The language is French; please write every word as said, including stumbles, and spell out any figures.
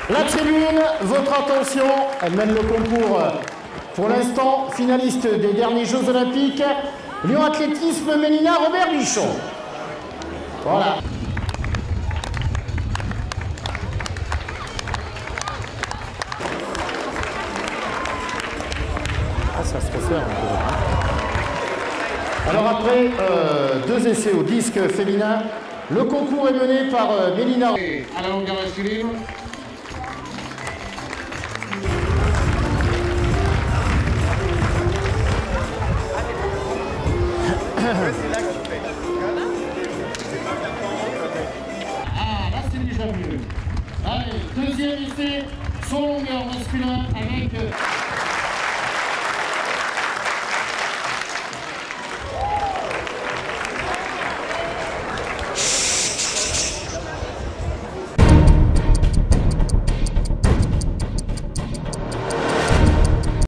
La tribune, votre attention, elle mène le concours pour l'instant, finaliste des derniers Jeux Olympiques, Lyon Athlétisme Mélina Robert Bichon. Voilà. Ah, ça se resserre un peu. Alors après euh, deux essais au disque féminin, le concours est mené par euh, Mélina. À la longueur masculine. Ah, là c'est déjà mieux. Allez, deuxième essai, son longueur masculin avec...